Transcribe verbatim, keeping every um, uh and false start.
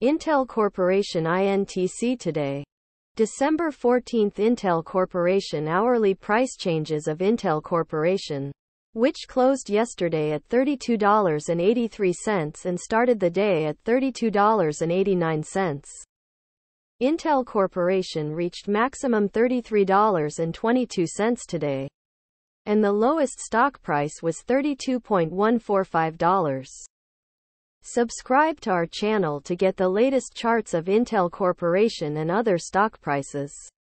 Intel Corporation I N T C today. December fourteenth Intel Corporation hourly price changes of Intel Corporation, which closed yesterday at thirty-two dollars and eighty-three cents and started the day at thirty-two dollars and eighty-nine cents. Intel Corporation reached maximum thirty-three dollars and twenty-two cents today, and the lowest stock price was thirty-two dollars and one hundred forty-five cents. Subscribe to our channel to get the latest charts of Intel Corporation and other stock prices.